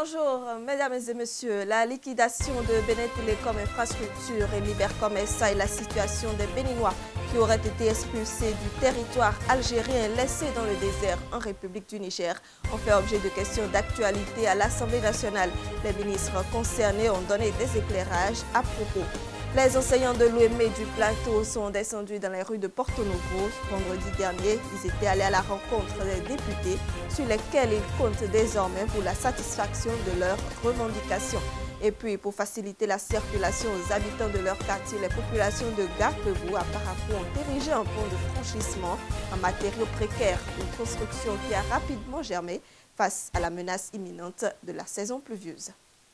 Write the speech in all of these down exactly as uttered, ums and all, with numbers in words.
Bonjour, mesdames et messieurs. La liquidation de Benin Télécom Infrastructure et Libercommerce et la situation des Béninois qui auraient été expulsés du territoire algérien laissé dans le désert en République du Niger ont fait objet de questions d'actualité à l'Assemblée nationale. Les ministres concernés ont donné des éclairages à propos. Les enseignants de l'O M E du Plateau sont descendus dans les rues de Porto Novo. Vendredi dernier, ils étaient allés à la rencontre des députés sur lesquels ils comptent désormais pour la satisfaction de leurs revendications. Et puis, pour faciliter la circulation aux habitants de leur quartier, les populations de Gapebou à Parapou ont érigé un pont de franchissement en matériaux précaires, une construction qui a rapidement germé face à la menace imminente de la saison pluvieuse.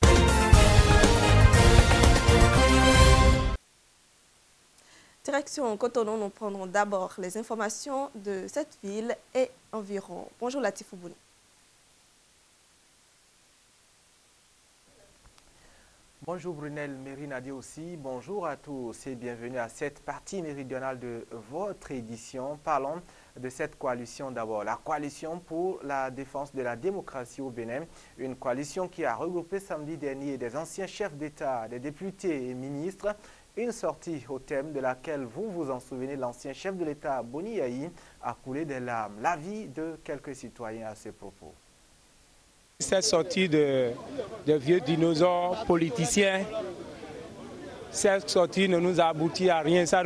Direction Cotonou, nous prendrons d'abord les informations de cette ville et environ. Bonjour Latifou Bouni. Bonjour Brunel, Mérinadia aussi. Bonjour à tous et bienvenue à cette partie méridionale de votre édition. Parlons de cette coalition d'abord. La coalition pour la défense de la démocratie au Bénin. Une coalition qui a regroupé samedi dernier des anciens chefs d'État, des députés et ministres. Une sortie au thème de laquelle, vous vous en souvenez, l'ancien chef de l'État, Boni Yayi, a coulé des larmes. L'avis de quelques citoyens à ce propos. Cette sortie de, de vieux dinosaures politiciens, cette sortie ne nous a abouti à rien. Ça,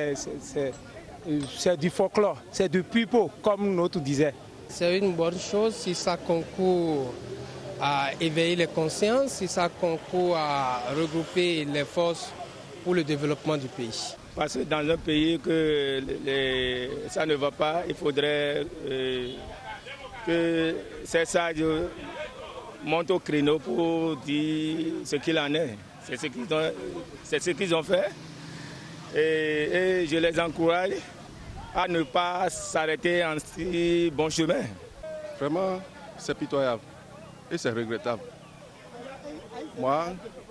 c'est du folklore, c'est du pipeau, comme l'autre disait. C'est une bonne chose si ça concourt à éveiller les consciences, si ça concourt à regrouper les forces pour le développement du pays. Parce que dans un pays que les, ça ne va pas, il faudrait euh, que ces sages montent au créneau pour dire ce qu'il en est. C'est ce qu'ils ont, c'est ce qu'ils ont fait. Et, et je les encourage à ne pas s'arrêter en si bon chemin. Vraiment, c'est pitoyable et c'est regrettable. Moi,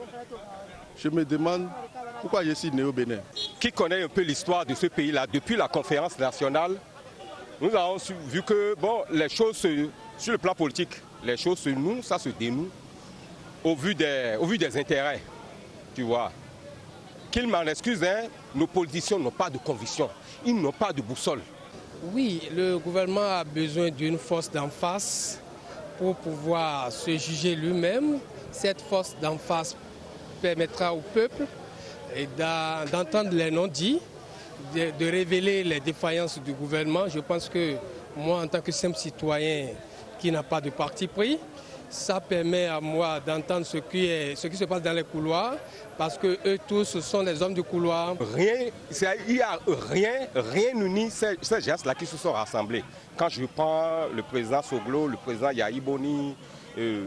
je me demande pourquoi je suis né au Bénin. Qui connaît un peu l'histoire de ce pays-là, depuis la conférence nationale, nous avons vu que bon, les choses, se, sur le plan politique, les choses se nouent, ça se dénoue au vu des, au vu des intérêts, tu vois. Qu'ils m'en excusent, hein, nos politiciens n'ont pas de conviction, ils n'ont pas de boussole. Oui, le gouvernement a besoin d'une force d'en face pour pouvoir se juger lui-même. Cette force d'en face permettra au peuple d'entendre les non-dits, de, de révéler les défaillances du gouvernement. Je pense que moi, en tant que simple citoyen qui n'a pas de parti pris, ça permet à moi d'entendre ce qui est, ce qui se passe dans les couloirs, parce que eux tous ce sont des hommes du couloir. Rien, il n'y a rien, rien n'unit ces, ces gestes-là qui se sont rassemblés. Quand je prends le président Soglo, le président Yayi Boni, euh,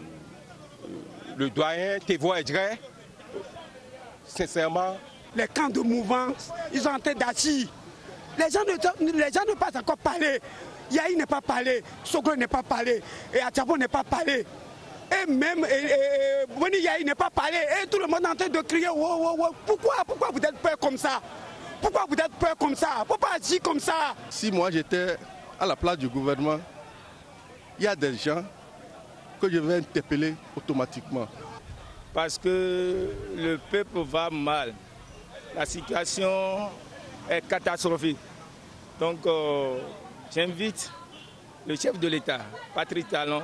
le doyen Tevo Edre, sincèrement. Les camps de mouvance, ils sont en train d'agir. Les gens ne, les gens ne pas encore parlé. Yahi n'est pas parlé, Soglo n'est pas parlé, et Atchabo n'est pas parlé. Et même Boni Yahi n'est pas parlé. Et tout le monde est en train de crier, wow, wow, wow. Pourquoi, pourquoi vous êtes peur comme ça? Pourquoi vous êtes peur comme ça? Pourquoi agir comme ça? Si moi j'étais à la place du gouvernement, il y a des gens que je vais interpeller automatiquement. Parce que le peuple va mal. La situation est catastrophique. Donc euh, j'invite le chef de l'État, Patrice Talon,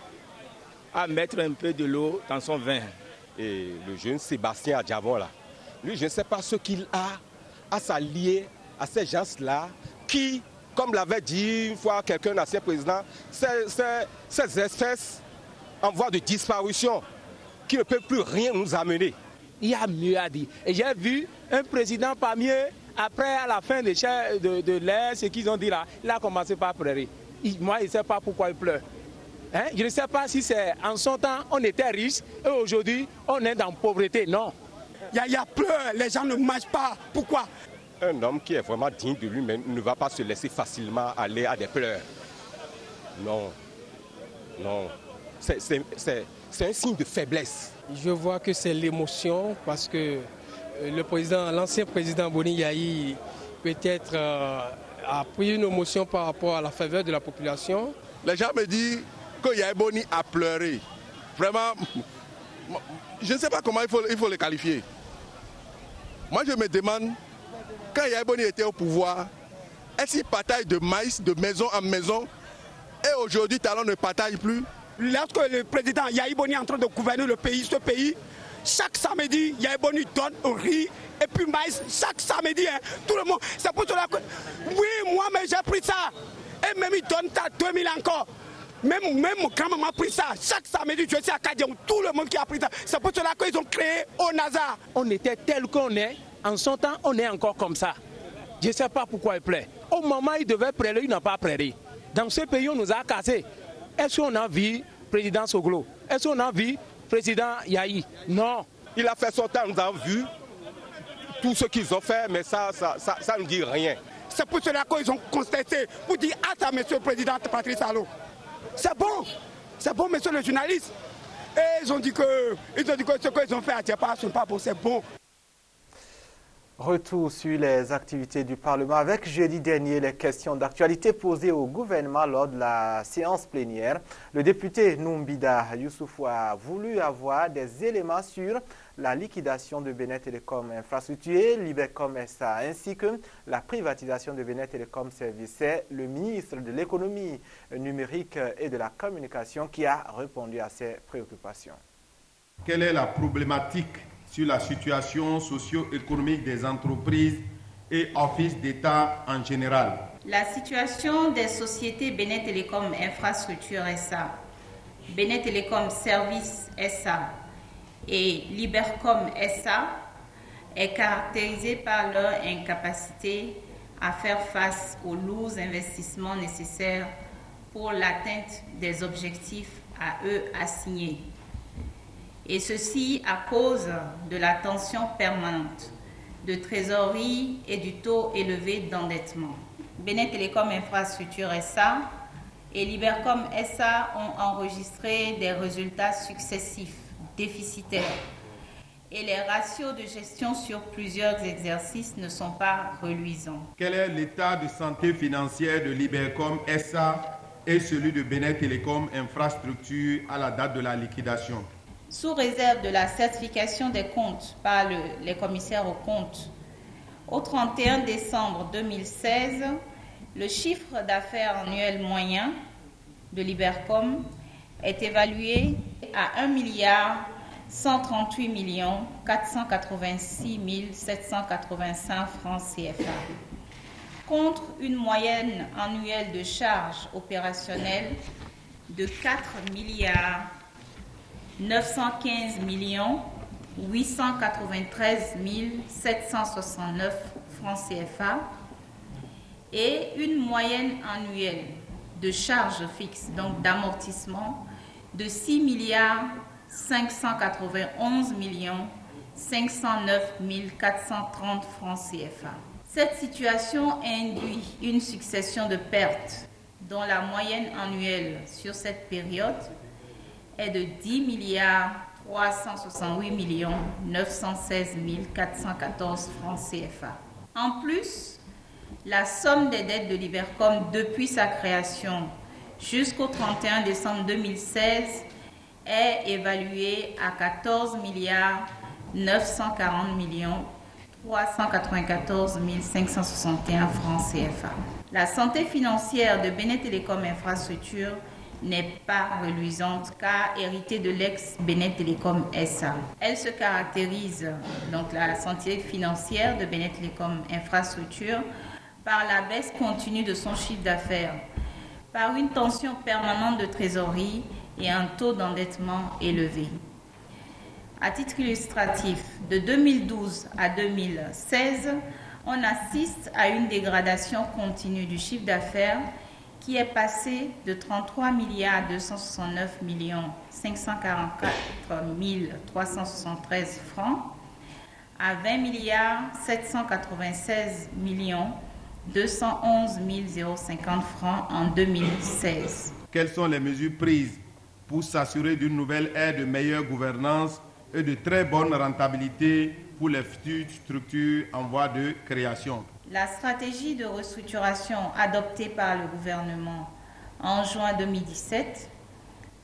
à mettre un peu de l'eau dans son vin. Et le jeune Sébastien Adjavon, là, lui, je ne sais pas ce qu'il a à s'allier à ces gens-là qui, comme l'avait dit une fois quelqu'un, ancien président, ces, ces, ces espèces en voie de disparition, qui ne peut plus rien nous amener. Il y a mieux à dire. Et j'ai vu un président parmi eux, après à la fin de, de, de l'ère, ce qu'ils ont dit là, il a commencé par pleurer. Il, moi, je ne sais pas pourquoi il pleure. Hein? Je ne sais pas si c'est en son temps, on était riche et aujourd'hui, on est dans la pauvreté. Non. Il y, y a pleurs, les gens ne mangent pas. Pourquoi? Un homme qui est vraiment digne de lui-même ne va pas se laisser facilement aller à des pleurs. Non. Non. C'est un signe de faiblesse. Je vois que c'est l'émotion parce que le président, l'ancien président Boni Yayi peut-être euh, a pris une émotion par rapport à la faveur de la population. Les gens me disent que Yayi Boni a pleuré. vraiment, je ne sais pas comment il faut, il faut les qualifier. Moi, je me demande, quand Yahya Boni était au pouvoir, est-ce qu'il partage de maïs de maison en maison et aujourd'hui, Talon ne partage plus? Lorsque le président Yahya Boni est en train de gouverner le pays, ce pays, chaque samedi, Yahya Boni donne riz et puis maïs. Chaque samedi, hein, tout le monde. C'est pour cela que, oui, moi, mais j'ai pris ça. Et même il donne ça deux mille encore. Même, même quand maman a pris ça, chaque samedi, je suis à Kadian, tout le monde qui a pris ça. C'est pour cela qu'ils ont créé au Nazar. On était tel qu'on est, en son temps, on est encore comme ça. Je ne sais pas pourquoi il plaît. Au moment où il devait prêler, il n'a pas prêlé. Dans ce pays, on nous a cassés. Est-ce qu'on a vu président Soglo? Est-ce qu'on a vu président Yahi? Non. Il a fait son temps, nous avons vu tout ce qu'ils ont fait, mais ça, ça, ça, ça ne dit rien. C'est pour cela qu'ils ont constaté pour dire à ça, monsieur le président Patrice Talon. C'est bon, c'est bon, monsieur le journaliste. Et ils ont dit que, ils ont dit que ce qu'ils ont fait à Djapa, ce n'est pas bon, c'est bon. Retour sur les activités du Parlement avec jeudi dernier les questions d'actualité posées au gouvernement lors de la séance plénière. Le député Noumbida Youssoufou a voulu avoir des éléments sur la liquidation de Benin Telecom Infrastructure, Libercom S A, ainsi que la privatisation de Benin Telecom Services. C'est le ministre de l'économie numérique et de la communication qui a répondu à ces préoccupations. Quelle est la problématique sur la situation socio-économique des entreprises et offices d'État en général? La situation des sociétés Benin Telecom Infrastructure S A, Benin Telecom Services S A et Libercom S A est caractérisée par leur incapacité à faire face aux lourds investissements nécessaires pour l'atteinte des objectifs à eux assignés. Et ceci à cause de la tension permanente de trésorerie et du taux élevé d'endettement. Benin Telecom Infrastructure S A et Libercom S A ont enregistré des résultats successifs déficitaires et les ratios de gestion sur plusieurs exercices ne sont pas reluisants. Quel est l'état de santé financière de Libercom S A et celui de Benin Telecom Infrastructure à la date de la liquidation? Sous réserve de la certification des comptes par le, les commissaires aux comptes, au trente et un décembre deux mille seize, le chiffre d'affaires annuel moyen de Libercom est évalué à un milliard cent trente-huit millions quatre cent quatre-vingt-six mille sept cent quatre-vingt-cinq francs C F A, contre une moyenne annuelle de charges opérationnelles de quatre milliards neuf cent quinze millions huit cent quatre-vingt-treize mille sept cent soixante-neuf francs C F A et une moyenne annuelle de charges fixes, donc d'amortissement, de six milliards cinq cent quatre-vingt-onze millions cinq cent neuf mille quatre cent trente francs C F A. Cette situation induit une succession de pertes dont la moyenne annuelle sur cette période est de dix milliards trois cent soixante-huit millions neuf cent seize mille quatre cent quatorze francs C F A. En plus, la somme des dettes de Libercom depuis sa création jusqu'au trente et un décembre deux mille seize est évaluée à quatorze milliards neuf cent quarante millions trois cent quatre-vingt-quatorze mille cinq cent soixante et un francs C F A. La santé financière de Benin Telecom Infrastructure n'est pas reluisante car héritée de l'ex-Benin Telecom S A. Elle se caractérise, donc la santé financière de Benin Telecom Infrastructure, par la baisse continue de son chiffre d'affaires, par une tension permanente de trésorerie et un taux d'endettement élevé. À titre illustratif, de deux mille douze à deux mille seize, on assiste à une dégradation continue du chiffre d'affaires qui est passé de trente-trois milliards deux cent soixante-neuf millions cinq cent quarante-quatre mille trois cent soixante-treize francs à vingt milliards sept cent quatre-vingt-seize millions deux cent onze mille cinquante francs en deux mille seize. Quelles sont les mesures prises pour s'assurer d'une nouvelle ère de meilleure gouvernance et de très bonne rentabilité pour les futures structures en voie de création? La stratégie de restructuration adoptée par le gouvernement en juin deux mille dix-sept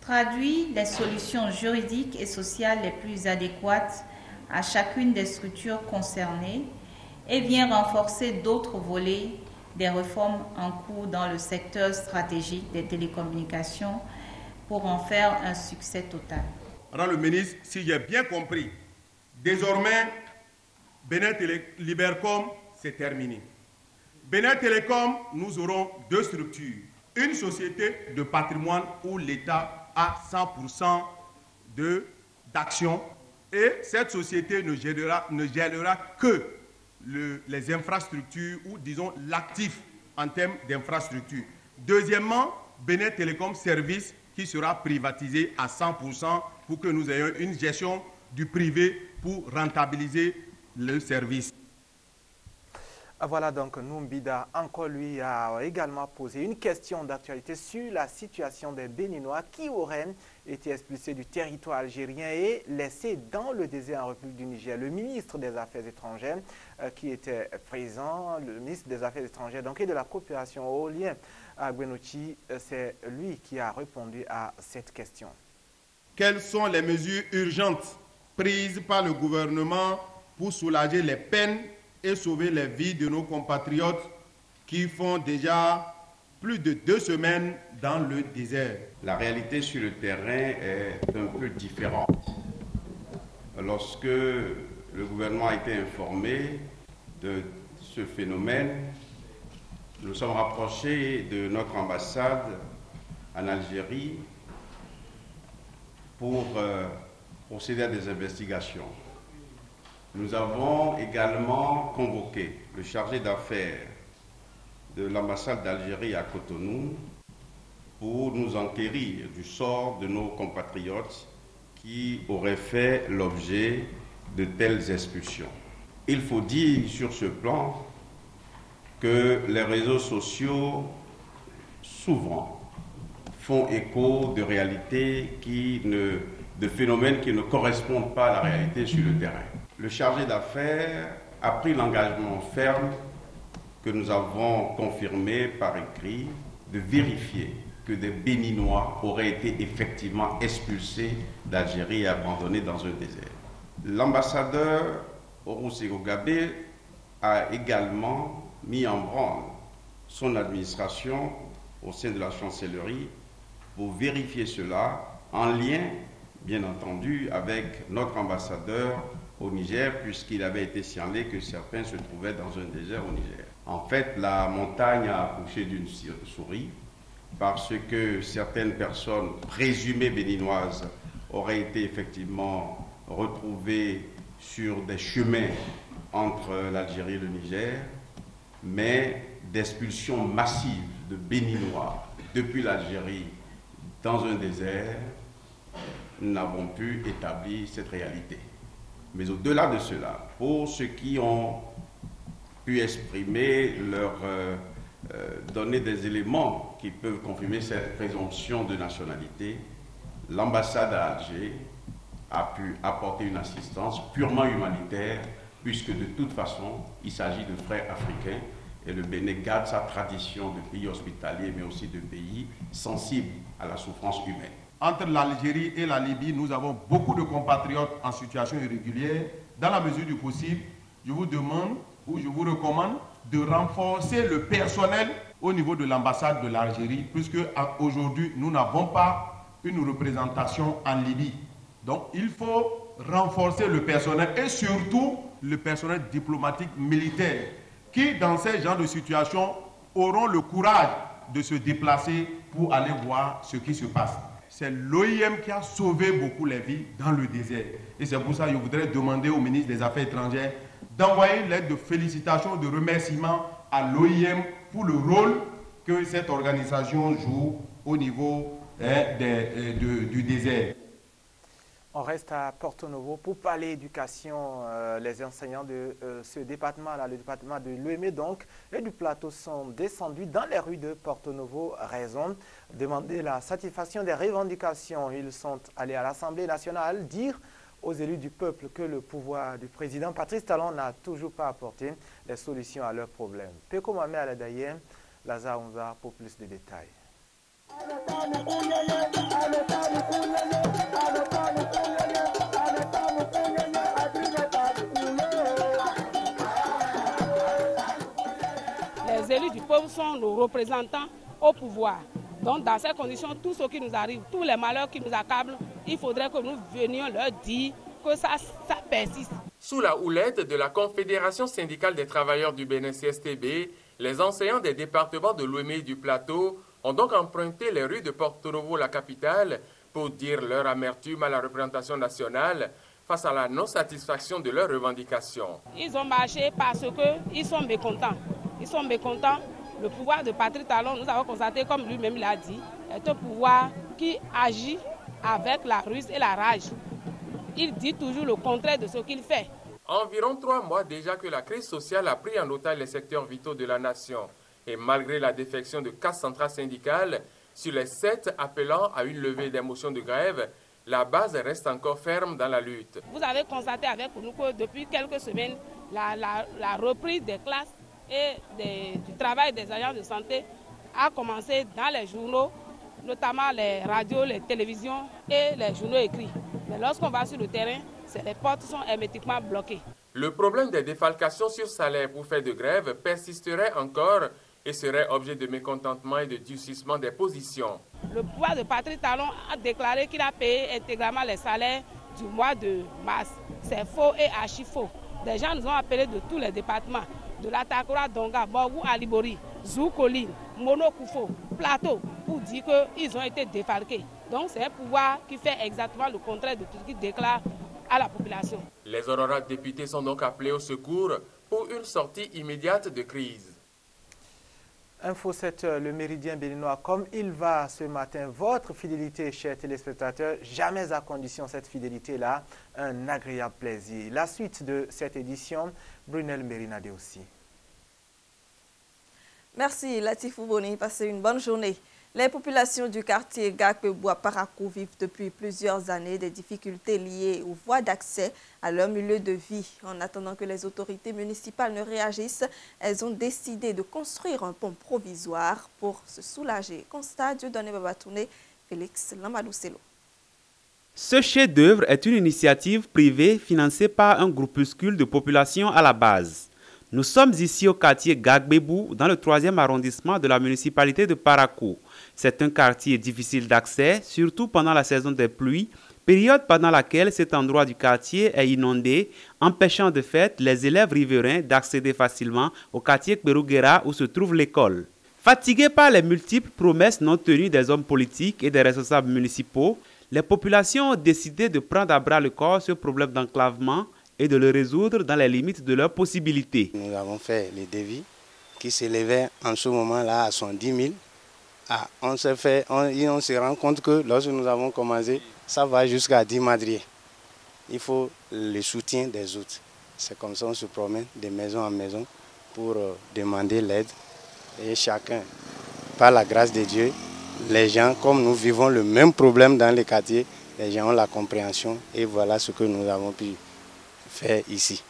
traduit les solutions juridiques et sociales les plus adéquates à chacune des structures concernées et vient renforcer d'autres volets des réformes en cours dans le secteur stratégique des télécommunications pour en faire un succès total. Madame le ministre, si j'ai bien compris, désormais, Benin Libercom, c'est terminé. Benin Télécom, nous aurons deux structures. Une société de patrimoine où l'État a cent pour cent d'action et cette société ne gérera, ne gérera que le, les infrastructures ou disons l'actif en termes d'infrastructures. Deuxièmement, Benin Télécom Service qui sera privatisé à cent pour cent pour que nous ayons une gestion du privé pour rentabiliser le service. Voilà donc Noumbida, encore lui, a également posé une question d'actualité sur la situation des Béninois qui auraient été expulsés du territoire algérien et laissés dans le désert en République du Niger. Le ministre des Affaires étrangères euh, qui était présent, le ministre des Affaires étrangères donc, et de la coopération au lien à Gwenouchi, euh, c'est lui qui a répondu à cette question. Quelles sont les mesures urgentes prises par le gouvernement pour soulager les peines et sauver les vies de nos compatriotes qui font déjà plus de deux semaines dans le désert? La réalité sur le terrain est un peu différente. Lorsque le gouvernement a été informé de ce phénomène, nous sommes rapprochés de notre ambassade en Algérie pour euh, procéder à des investigations. Nous avons également convoqué le chargé d'affaires de l'ambassade d'Algérie à Cotonou pour nous enquérir du sort de nos compatriotes qui auraient fait l'objet de telles expulsions. Il faut dire sur ce plan que les réseaux sociaux, souvent, font écho de réalités qui ne, de phénomènes qui ne correspondent pas à la réalité sur le terrain. Le chargé d'affaires a pris l'engagement ferme que nous avons confirmé par écrit de vérifier que des Béninois auraient été effectivement expulsés d'Algérie et abandonnés dans un désert. L'ambassadeur Olusegun Gabé a également mis en branle son administration au sein de la chancellerie pour vérifier cela en lien, bien entendu, avec notre ambassadeur au Niger, puisqu'il avait été signalé que certains se trouvaient dans un désert au Niger. En fait, la montagne a accouché d'une souris parce que certaines personnes présumées béninoises auraient été effectivement retrouvées sur des chemins entre l'Algérie et le Niger, mais d'expulsions massives de Béninois depuis l'Algérie dans un désert, nous n'avons pu établir cette réalité. Mais au-delà de cela, pour ceux qui ont pu exprimer leur euh, euh, donner des éléments qui peuvent confirmer cette présomption de nationalité, l'ambassade à Alger a pu apporter une assistance purement humanitaire, puisque de toute façon, il s'agit de frères africains et le Bénin garde sa tradition de pays hospitalier, mais aussi de pays sensibles à la souffrance humaine. Entre l'Algérie et la Libye, nous avons beaucoup de compatriotes en situation irrégulière. Dans la mesure du possible, je vous demande ou je vous recommande de renforcer le personnel au niveau de l'ambassade de l'Algérie, puisque aujourd'hui, nous n'avons pas une représentation en Libye. Donc, il faut renforcer le personnel et surtout le personnel diplomatique militaire qui, dans ces genres de situations, auront le courage de se déplacer pour aller voir ce qui se passe. C'est l'O I M qui a sauvé beaucoup les vies dans le désert. Et c'est pour ça que je voudrais demander au ministre des Affaires étrangères d'envoyer une lettre de félicitations, de remerciements à l'O I M pour le rôle que cette organisation joue au niveau hein, des, de, du désert. On reste à Porto Novo pour parler éducation. Euh, les enseignants de euh, ce département-là, le département de Lomé donc, et du plateau sont descendus dans les rues de Porto Novo, raison de demander la satisfaction des revendications. Ils sont allés à l'Assemblée nationale dire aux élus du peuple que le pouvoir du président Patrice Talon n'a toujours pas apporté les solutions à leurs problèmes. Peko Mame Aladayem, Lazare Onza pour plus de détails. Les élus du peuple sont nos représentants au pouvoir. Donc dans ces conditions, tout ce qui nous arrive, tous les malheurs qui nous accablent, il faudrait que nous venions leur dire que ça, ça persiste. Sous la houlette de la Confédération syndicale des travailleurs du Bénin C S T B, les enseignants des départements de Lomé et du Plateau ont donc emprunté les rues de Porto Novo, la capitale, pour dire leur amertume à la représentation nationale face à la non-satisfaction de leurs revendications. Ils ont marché parce qu'ils sont mécontents. Ils sont mécontents. Le pouvoir de Patrice Talon, nous avons constaté, comme lui-même l'a dit, est un pouvoir qui agit avec la ruse et la rage. Il dit toujours le contraire de ce qu'il fait. Environ trois mois déjà que la crise sociale a pris en otage les secteurs vitaux de la nation. Et malgré la défection de quatre centrales syndicales, sur les sept appelant à une levée des motions de grève, la base reste encore ferme dans la lutte. Vous avez constaté avec nous que depuis quelques semaines, la, la, la reprise des classes et des, du travail des agents de santé a commencé dans les journaux, notamment les radios, les télévisions et les journaux écrits. Mais lorsqu'on va sur le terrain, les portes sont hermétiquement bloquées. Le problème des défalcations sur salaire pour faire de grève persisterait encore et serait objet de mécontentement et de durcissement des positions. Le pouvoir de Patrice Talon a déclaré qu'il a payé intégralement les salaires du mois de mars. C'est faux et archi faux. Des gens nous ont appelés de tous les départements, de l'Atakora, Donga, Borgou, Alibori, Zoukoline, Monokoufo, Plateau, pour dire qu'ils ont été défalqués. Donc c'est un pouvoir qui fait exactement le contraire de tout ce qu'il déclare à la population. Les honorables députés sont donc appelés au secours pour une sortie immédiate de crise. Info sept, le Méridien béninois, comme il va ce matin, votre fidélité, chers téléspectateurs, jamais à condition cette fidélité-là, un agréable plaisir. La suite de cette édition, Brunel Mérinade aussi. Merci Latifou Boni, passez une bonne journée. Les populations du quartier Gakpebois-Parakou vivent depuis plusieurs années des difficultés liées aux voies d'accès à leur milieu de vie. En attendant que les autorités municipales ne réagissent, elles ont décidé de construire un pont provisoire pour se soulager. Constat Dieudonné Babatouné, Félix Lamadoucelo. Ce chef-d'œuvre est une initiative privée financée par un groupuscule de population à la base. Nous sommes ici au quartier Gagbebou, dans le troisième arrondissement de la municipalité de Parakou. C'est un quartier difficile d'accès, surtout pendant la saison des pluies, période pendant laquelle cet endroit du quartier est inondé, empêchant de fait les élèves riverains d'accéder facilement au quartier Kberouguera où se trouve l'école. Fatigués par les multiples promesses non tenues des hommes politiques et des responsables municipaux, les populations ont décidé de prendre à bras le corps ce problème d'enclavement et de le résoudre dans les limites de leurs possibilités. Nous avons fait les devis qui s'élevaient en ce moment-là à soixante-dix mille. Ah, on se fait, on, on se rend compte que lorsque nous avons commencé, ça va jusqu'à dix madriers. Il faut le soutien des autres. C'est comme ça qu'on se promène de maison en maison pour euh, demander l'aide. Et chacun, par la grâce de Dieu, les gens, comme nous vivons le même problème dans les quartiers, les gens ont la compréhension et voilà ce que nous avons pu faire ici.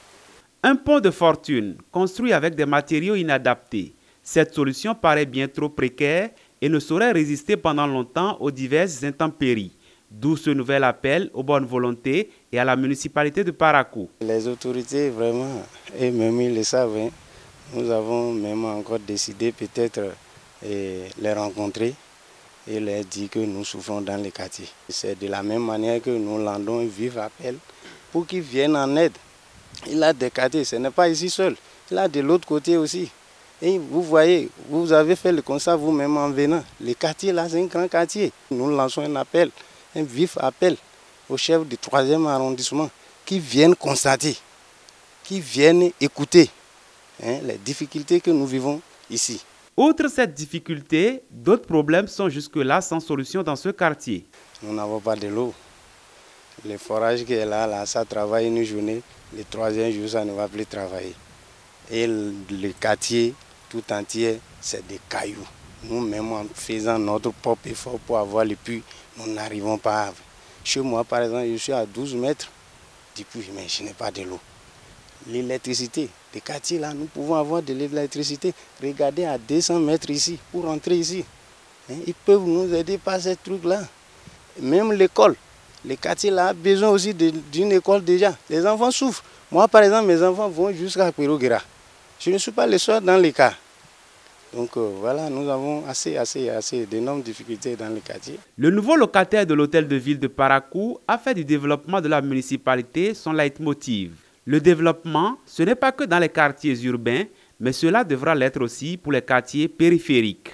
Un pont de fortune construit avec des matériaux inadaptés. Cette solution paraît bien trop précaire et ne saurait résister pendant longtemps aux diverses intempéries. D'où ce nouvel appel aux bonnes volontés et à la municipalité de Parakou. Les autorités, vraiment, et même ils le savent, hein, nous avons même encore décidé peut-être eh, les rencontrer et leur dire que nous souffrons dans les quartiers. C'est de la même manière que nous landons un vif appel pour qu'ils viennent en aide. Il a des quartiers, ce n'est pas ici seul, il a de l'autre côté aussi. Et vous voyez, vous avez fait le constat vous-même en venant. Le quartier là, c'est un grand quartier. Nous lançons un appel, un vif appel aux chefs du troisième arrondissement qui viennent constater, qui viennent écouter hein, les difficultés que nous vivons ici. Outre cette difficulté, d'autres problèmes sont jusque-là sans solution dans ce quartier. Nous n'avons pas de l'eau. Le forage qui est là, là, ça travaille une journée. Le troisième jour, ça ne va plus travailler. Et le, le quartier tout entier, c'est des cailloux. Nous-mêmes, en faisant notre propre effort pour avoir le puits, nous n'arrivons pas à... Chez moi, par exemple, je suis à douze mètres du puits, mais je n'ai pas de l'eau. L'électricité, les quartiers là, nous pouvons avoir de l'électricité. Regardez à deux cents mètres ici, pour rentrer ici. Ils peuvent nous aider par ces trucs-là. Même l'école. Les quartiers là ont besoin aussi d'une école déjà. Les enfants souffrent. Moi, par exemple, mes enfants vont jusqu'à Péroguera. Je ne suis pas le soir dans les cas. Donc euh, voilà, nous avons assez, assez, assez d'énormes difficultés dans les quartiers. Le nouveau locataire de l'hôtel de ville de Parakou a fait du développement de la municipalité son leitmotiv. Le développement, ce n'est pas que dans les quartiers urbains, mais cela devra l'être aussi pour les quartiers périphériques.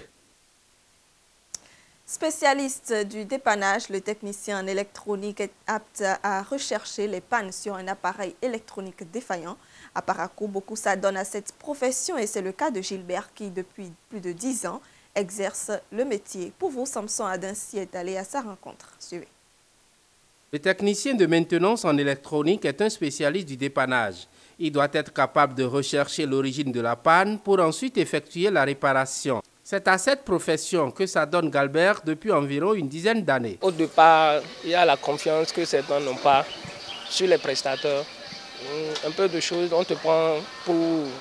Spécialiste du dépannage, le technicien en électronique est apte à rechercher les pannes sur un appareil électronique défaillant. À Parakou, beaucoup s'adonnent à cette profession et c'est le cas de Gilbert qui, depuis plus de dix ans, exerce le métier. Pour vous, Samson Adinsi est allé à sa rencontre. Suivez. Le technicien de maintenance en électronique est un spécialiste du dépannage. Il doit être capable de rechercher l'origine de la panne pour ensuite effectuer la réparation. C'est à cette profession que s'adonne Galbert depuis environ une dizaine d'années. Au départ, il y a la confiance que certains n'ont pas sur les prestataires. Un peu de choses, on te prend pour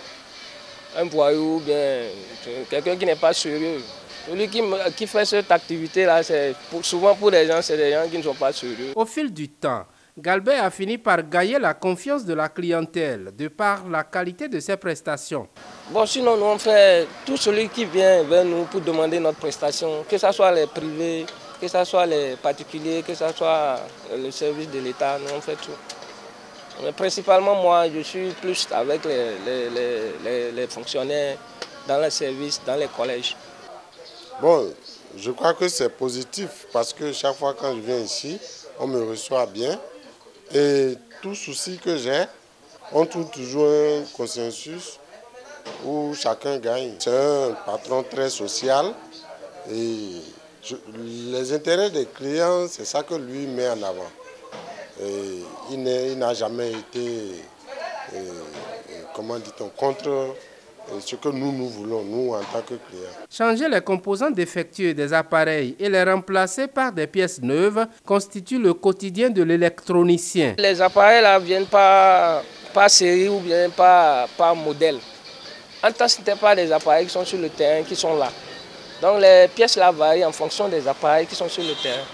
un voyou ou bien quelqu'un qui n'est pas sérieux. Celui qui, qui fait cette activité-là, c'est souvent pour les gens, c'est des gens qui ne sont pas sérieux. Au fil du temps, Galbert a fini par gagner la confiance de la clientèle de par la qualité de ses prestations. Bon, sinon, nous on fait tout celui qui vient vers nous pour demander notre prestation, que ce soit les privés, que ce soit les particuliers, que ce soit le service de l'État, nous on fait tout. Mais principalement, moi, je suis plus avec les, les, les, les fonctionnaires dans les services, dans les collèges. Bon, je crois que c'est positif parce que chaque fois quand je viens ici, on me reçoit bien. Et tout souci que j'ai, on trouve toujours un consensus où chacun gagne. C'est un patron très social et je, les intérêts des clients, c'est ça que lui met en avant. Et il n'a jamais été, et, et, comment dit-on, contre ce que nous, nous voulons, nous, en tant que clients. Changer les composants défectueux des appareils et les remplacer par des pièces neuves constitue le quotidien de l'électronicien. Les appareils là viennent pas par série ou bien par, par modèle. En temps, ce n'était pas des appareils qui sont sur le terrain, qui sont là. Donc les pièces là varient en fonction des appareils qui sont sur le terrain.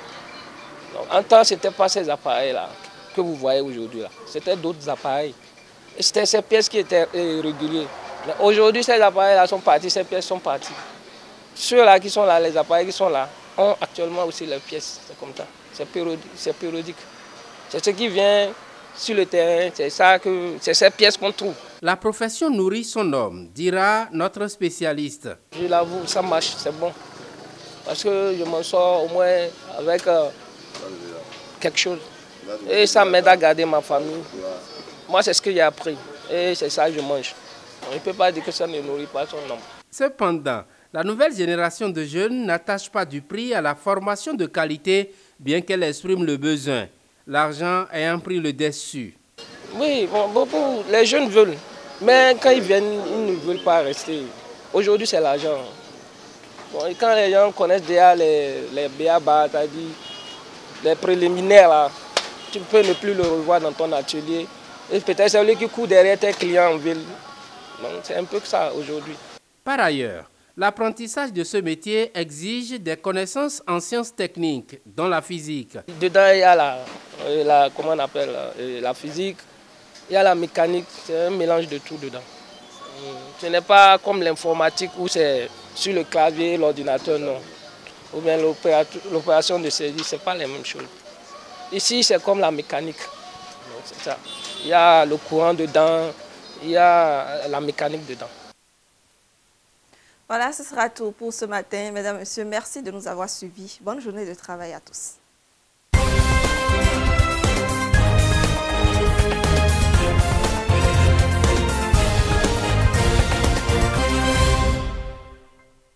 Donc, en temps, ce n'était pas ces appareils là que vous voyez aujourd'hui là. C'était d'autres appareils. Et c'était ces pièces qui étaient régulières. Aujourd'hui, ces appareils-là sont partis, ces pièces sont parties. Ceux-là qui sont là, les appareils qui sont là, ont actuellement aussi les pièces. C'est comme ça. C'est périodique. C'est périodique. C'est ce qui vient sur le terrain, c'est ça que, c'est ces pièces qu'on trouve. La profession nourrit son homme, dira notre spécialiste. Je l'avoue, ça marche, c'est bon. Parce que je m'en sors au moins avec euh, quelque chose. Et ça m'aide à garder ma famille. Moi, c'est ce que j'ai appris. Et c'est ça que je mange. On ne peut pas dire que ça ne nourrit pas son homme. Cependant, la nouvelle génération de jeunes n'attache pas du prix à la formation de qualité, bien qu'elle exprime le besoin. L'argent ayant pris le dessus. Oui, bon, beaucoup, les jeunes veulent. Mais quand ils viennent, ils ne veulent pas rester. Aujourd'hui, c'est l'argent. Bon, et quand les gens connaissent déjà les, les B A B A, c'est-à-dire les préliminaires, là, tu peux ne plus le revoir dans ton atelier. Et peut-être c'est lui qui court derrière tes clients en ville. Donc c'est un peu que ça aujourd'hui. Par ailleurs, l'apprentissage de ce métier exige des connaissances en sciences techniques, dont la physique. Dedans, il y a la, la, comment on appelle, la physique, il y a la mécanique, c'est un mélange de tout dedans. Ce n'est pas comme l'informatique où c'est sur le clavier, l'ordinateur, non. Ou bien l'opération de saisie, ce n'est pas les mêmes choses. Ici, c'est comme la mécanique. C'est ça. Il y a le courant dedans, il y a la mécanique dedans. Voilà, ce sera tout pour ce matin. Mesdames, Messieurs, merci de nous avoir suivis. Bonne journée de travail à tous.